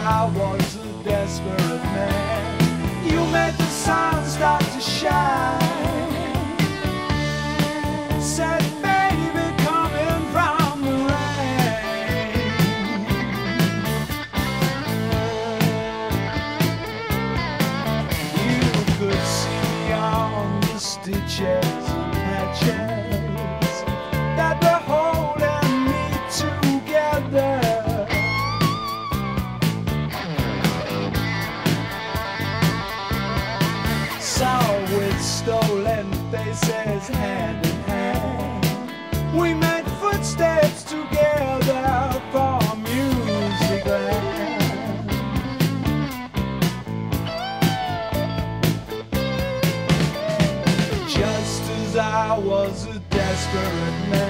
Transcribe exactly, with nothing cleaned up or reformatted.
I was a desperate man. You made the sun start to shine. Said, baby, coming from the rain. You could see on the stitches and patches that were holding me together. So with stolen faces hand in hand, we made footsteps together for music land. Just as I was a desperate man,